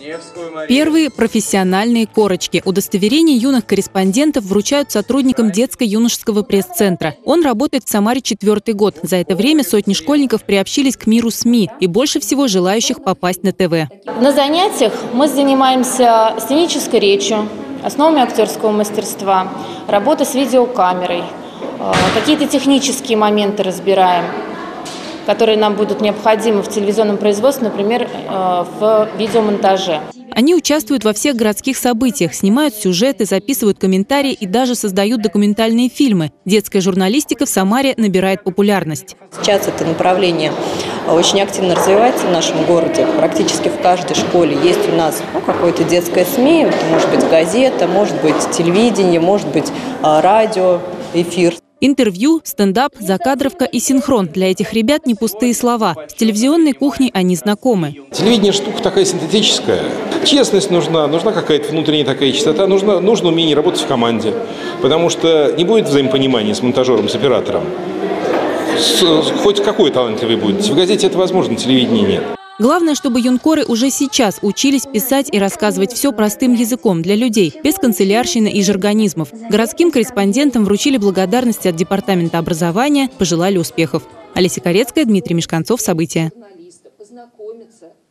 Первые профессиональные корочки. Удостоверения юных корреспондентов вручают сотрудникам детско-юношеского пресс-центра. Он работает в Самаре 4-й год. За это время сотни школьников приобщились к миру СМИ и больше всего желающих попасть на ТВ. На занятиях мы занимаемся сценической речью, основами актерского мастерства, работа с видеокамерой, какие-то технические моменты разбираем, которые нам будут необходимы в телевизионном производстве, например, в видеомонтаже. Они участвуют во всех городских событиях, снимают сюжеты, записывают комментарии и даже создают документальные фильмы. Детская журналистика в Самаре набирает популярность. Сейчас это направление очень активно развивается в нашем городе. Практически в каждой школе есть у нас какое-то детское СМИ, это может быть газета, может быть телевидение, может быть радио, эфир. Интервью, стендап, закадровка и синхрон. Для этих ребят не пустые слова. С телевизионной кухней они знакомы. Телевидение штука такая синтетическая. Честность нужна какая-то внутренняя такая чистота. Нужно умение работать в команде. Потому что не будет взаимопонимания с монтажером, с оператором. Хоть какой талантливый будет. В газете это возможно, телевидения нет. Главное, чтобы юнкоры уже сейчас учились писать и рассказывать все простым языком для людей, без канцелярщины и жаргонизмов. Городским корреспондентам вручили благодарности от Департамента образования, пожелали успехов. Олеся Корецкая, Дмитрий Мешканцов. События.